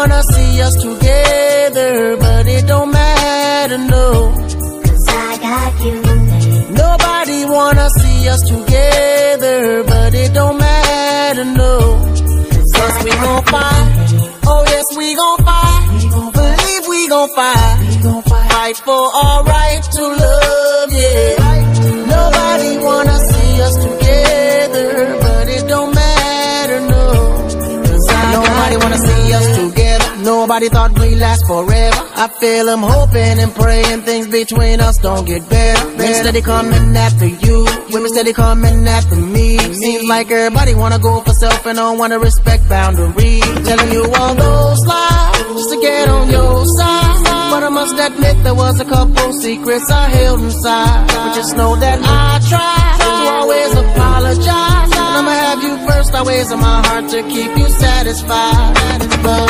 wanna see us together, but it don't matter, no. 'Cause I got you. Nobody wanna see us together, but it don't matter, no. 'Cause we gon' fight, oh yes we gon' fight. Believe we gon' fight, fight for our right to love, yeah. Nobody wanna see us together, but it don't matter, no. 'Cause nobody wanna see us together. Nobody thought we'd last forever. I feel I'm hoping and praying things between us don't get better. Men steady coming after you, women steady coming after me. Seems like everybody wanna go for self and don't wanna respect boundaries. Telling you all those lies just to get on your side. But I must admit there was a couple secrets I held inside. But just know that I tried to always apologize. And I'ma have you first always in my heart to keep you satisfied. But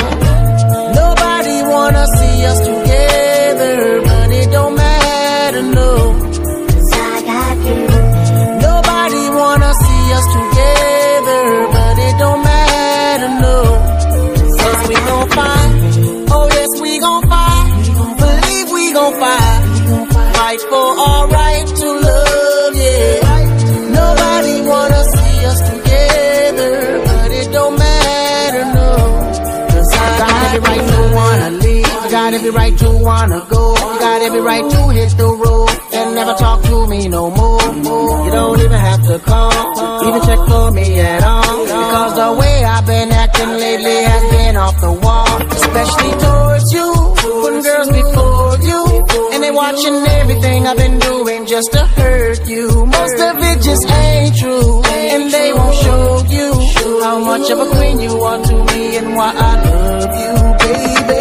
nobody wanna see us together, but it don't matter, no. 'Cause I got you. Nobody wanna see us together, but it don't matter, no. 'Cause we gon' fight, oh yes we gon' fight. Believe we gon' fight, fight for our right to love, yeah. Nobody wanna see us together, but it don't matter, no. 'Cause I got every right to wanna leave, I got every right to wanna go, you got every right to hit the road and never talk to me no more. You don't even have to call, even check for me at all, because the way I've been acting lately has been off the wall. Especially towards you, putting girls before you, and they watching everything I've been doing just to hurt you. Most of it just ain't true, and they won't show you how much of a queen you are to me and why I love you, baby.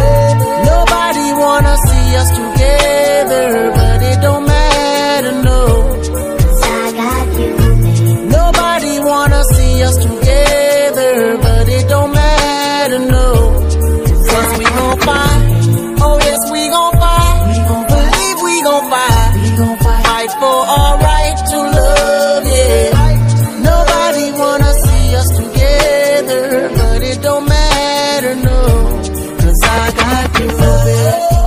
Nobody wanna see us together, but it don't matter, no. 'Cause I got you. Nobody wanna see us together, but it don't matter, no. 'Cause we gon' fight, oh yes we gon' fight. Believe we gon' fight, fight for our right to love, yeah. Nobody wanna see us together, but it don't matter, no. 'Cause I got you, baby.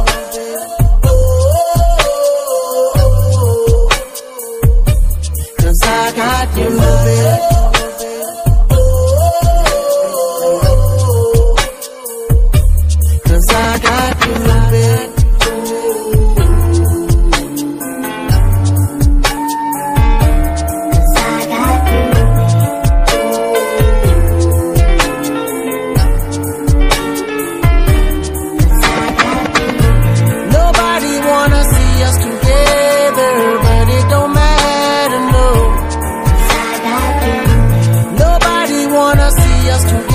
'Cause I got you, baby. 'Cause I got you, baby. Nobody wanna see us together, but it don't matter, no. Nobody wanna see us together.